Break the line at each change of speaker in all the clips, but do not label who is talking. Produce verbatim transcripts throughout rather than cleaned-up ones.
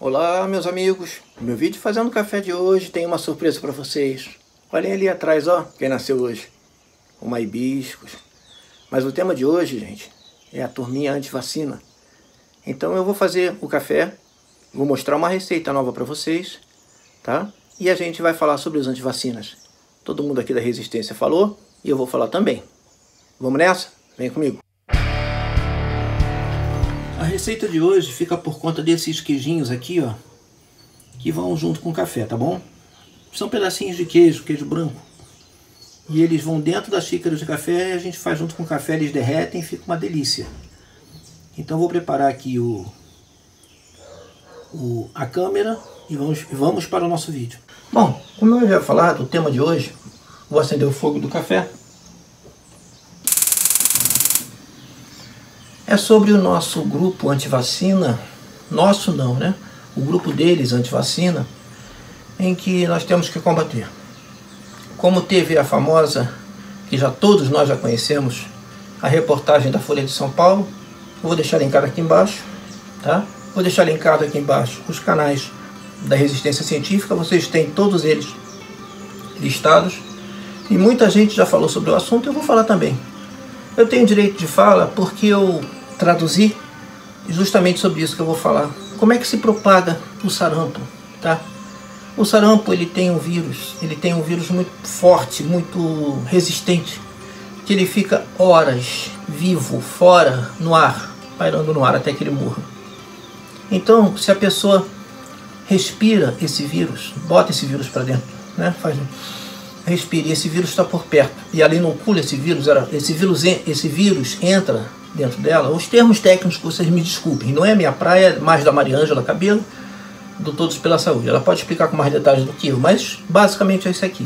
Olá, meus amigos. No meu vídeo Fazendo Café de hoje tem uma surpresa para vocês. Olhem ali atrás, ó, quem nasceu hoje. Uma hibiscus. Mas o tema de hoje, gente, é a turminha anti-vacina. Então eu vou fazer o café, vou mostrar uma receita nova para vocês, tá? E a gente vai falar sobre os antivacinas. Todo mundo aqui da Resistência falou e eu vou falar também. Vamos nessa? Vem comigo. A receita de hoje fica por conta desses queijinhos aqui, ó, que vão junto com o café, tá bom? São pedacinhos de queijo, queijo branco. E eles vão dentro das xícaras de café e a gente faz junto com o café, eles derretem e fica uma delícia. Então vou preparar aqui o, o, a câmera e vamos, vamos para o nosso vídeo. Bom, como eu já ia falar do tema de hoje, vou acender o fogo do café. É sobre o nosso grupo antivacina, nosso não, né? O grupo deles antivacina, em que nós temos que combater. Como teve a famosa, que já todos nós já conhecemos, a reportagem da Folha de São Paulo, vou deixar linkado aqui embaixo, tá? Vou deixar linkado aqui embaixo os canais da Resistência Científica, vocês têm todos eles listados, e muita gente já falou sobre o assunto, eu vou falar também. Eu tenho direito de fala porque eu traduzi justamente sobre isso que eu vou falar. Como é que se propaga o sarampo, tá? O sarampo, ele tem um vírus, ele tem um vírus muito forte, muito resistente, que ele fica horas vivo, fora, no ar, pairando no ar até que ele morra. Então, se a pessoa respira esse vírus, bota esse vírus para dentro, né? Faz respira, e esse vírus está por perto, e ela inocula esse vírus, esse vírus, esse vírus entra dentro dela. Os termos técnicos, vocês me desculpem, não é minha praia, mais da Mariângela Cabelo, do Todos pela Saúde. Ela pode explicar com mais detalhes do que eu, mas basicamente é isso aqui.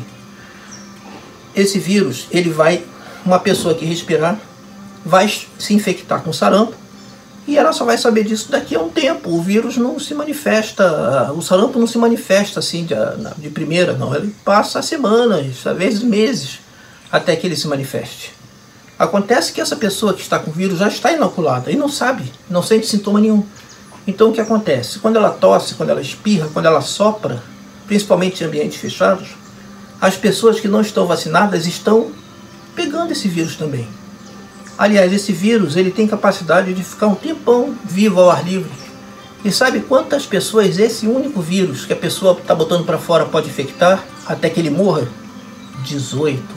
Esse vírus, ele vai, uma pessoa que respirar, vai se infectar com sarampo, e ela só vai saber disso daqui a um tempo. O vírus não se manifesta, o sarampo não se manifesta assim de, de primeira, não. Ele passa semanas, às vezes meses, até que ele se manifeste. Acontece que essa pessoa que está com o vírus já está inoculada e não sabe, não sente sintoma nenhum. Então o que acontece? Quando ela tosse, quando ela espirra, quando ela sopra, principalmente em ambientes fechados, as pessoas que não estão vacinadas estão pegando esse vírus também. Aliás, esse vírus, ele tem capacidade de ficar um tempão vivo ao ar livre. E sabe quantas pessoas esse único vírus que a pessoa está botando para fora pode infectar até que ele morra? dezoito.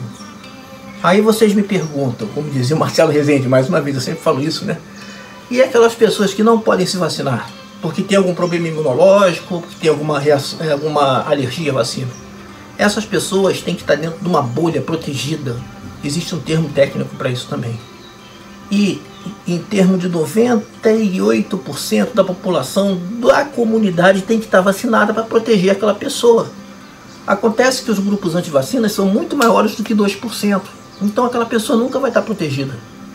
Aí vocês me perguntam, como dizia o Marcelo Rezende, mais uma vez, eu sempre falo isso, né? E aquelas pessoas que não podem se vacinar, porque tem algum problema imunológico, porque tem alguma, reação, alguma alergia à vacina. Essas pessoas têm que estar dentro de uma bolha protegida. Existe um termo técnico para isso também. E em termos de noventa e oito por cento da população da comunidade tem que estar vacinada para proteger aquela pessoa. Acontece que os grupos antivacinas são muito maiores do que dois por cento. Então aquela pessoa nunca vai estar protegida.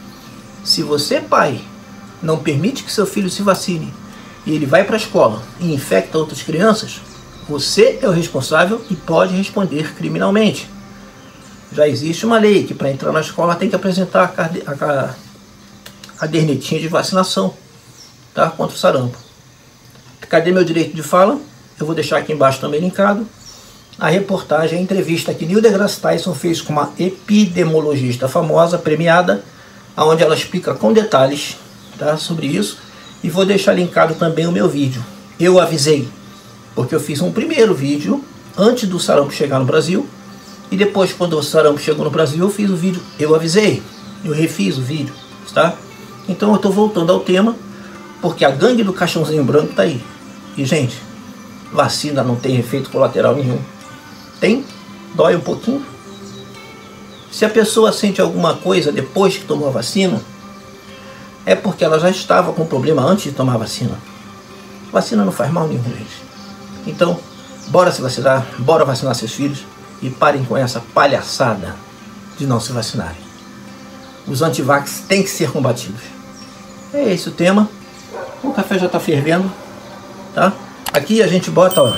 Se você, pai, não permite que seu filho se vacine e ele vai para a escola e infecta outras crianças, você é o responsável e pode responder criminalmente. Já existe uma lei que para entrar na escola tem que apresentar a, cade a cadernetinha de vacinação, tá? Contra o sarampo. Cadê meu direito de fala? Eu vou deixar aqui embaixo também linkado a reportagem, a entrevista que Neil deGrasse Tyson fez com uma epidemiologista famosa, premiada, onde ela explica com detalhes, tá, sobre isso. E vou deixar linkado também o meu vídeo. Eu avisei, porque eu fiz um primeiro vídeo antes do sarampo chegar no Brasil, e depois, quando o sarampo chegou no Brasil, eu fiz o vídeo Eu Avisei. Eu refiz o vídeo, tá? Então eu estou voltando ao tema, porque a gangue do caixãozinho branco está aí. E, gente, vacina não tem efeito colateral nenhum. Tem? Dói um pouquinho. Se a pessoa sente alguma coisa depois que tomou a vacina, é porque ela já estava com problema antes de tomar a vacina. Vacina não faz mal nenhum, gente. Então, bora se vacinar, bora vacinar seus filhos e parem com essa palhaçada de não se vacinarem. Os antivax têm que ser combatidos. É esse o tema. O café já está fervendo, tá? Aqui a gente bota, ó,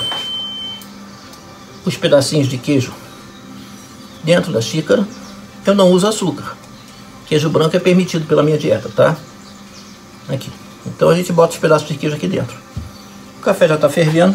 os pedacinhos de queijo dentro da xícara. Eu não uso açúcar. Queijo branco é permitido pela minha dieta, tá? Aqui. Então a gente bota os pedaços de queijo aqui dentro. O café já está fervendo.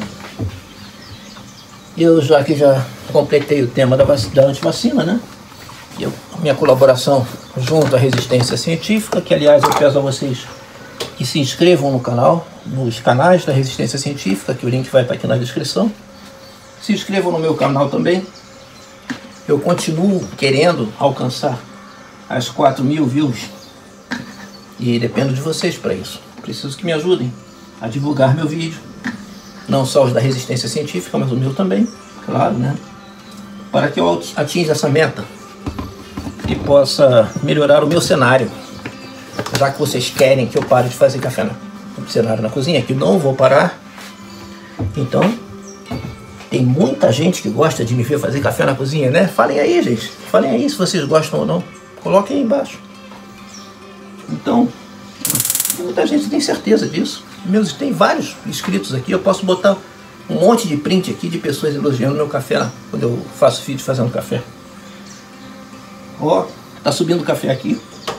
Eu já aqui já completei o tema da, da antivacina, né? Eu, minha colaboração junto à resistência científica, que aliás eu peço a vocês que se inscrevam no canal, nos canais da resistência científica, que o link vai estar aqui na descrição. Se inscrevam no meu canal também. Eu continuo querendo alcançar as quatro mil views e dependo de vocês para isso. Preciso que me ajudem a divulgar meu vídeo, não só os da resistência científica, mas o meu também, claro, né? Para que eu atinja essa meta e possa melhorar o meu cenário, já que vocês querem que eu pare de fazer café no cenário na cozinha, que eu não vou parar. Então, tem muita gente que gosta de me ver fazer café na cozinha, né? Falem aí, gente. Falem aí se vocês gostam ou não. Coloquem aí embaixo. Então, muita gente tem certeza disso. Meus, tem vários inscritos aqui. Eu posso botar um monte de print aqui de pessoas elogiando meu café quando eu faço vídeo fazendo café. Ó, tá subindo o café aqui.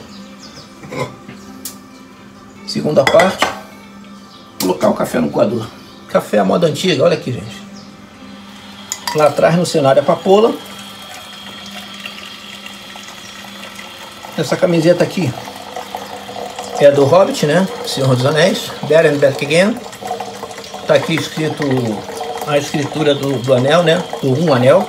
Segunda parte. Colocar o café no coador. Café à moda antiga, olha aqui, gente. Lá atrás no cenário a papoula. Essa camiseta aqui é do Hobbit, né? Senhor dos Anéis. There and Back Again. Tá aqui escrito a escritura do, do anel, né? Do um anel.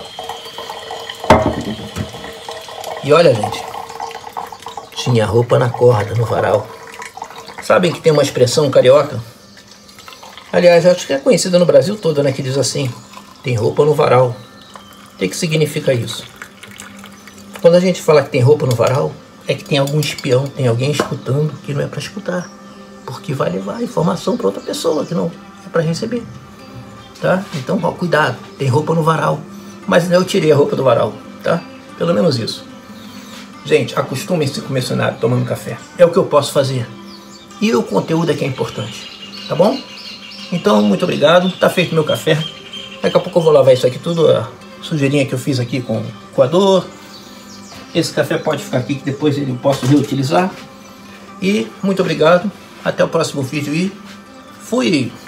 E olha, gente. Tinha roupa na corda, no varal. Sabem que tem uma expressão carioca? Aliás, acho que é conhecida no Brasil todo, né? Que diz assim: tem roupa no varal. O que que significa isso? Quando a gente fala que tem roupa no varal, é que tem algum espião, tem alguém escutando que não é para escutar, porque vai levar informação para outra pessoa que não é para receber, tá? Então, ó, cuidado, tem roupa no varal, mas eu tirei a roupa do varal, tá? Pelo menos isso. Gente, acostumem-se com o missionário tomando café, é o que eu posso fazer, e o conteúdo é que é importante, tá bom? Então, muito obrigado, tá feito meu café. Daqui a pouco eu vou lavar isso aqui tudo, a sujeirinha que eu fiz aqui com o coador. Esse café pode ficar aqui que depois eu posso reutilizar. E muito obrigado, até o próximo vídeo e fui!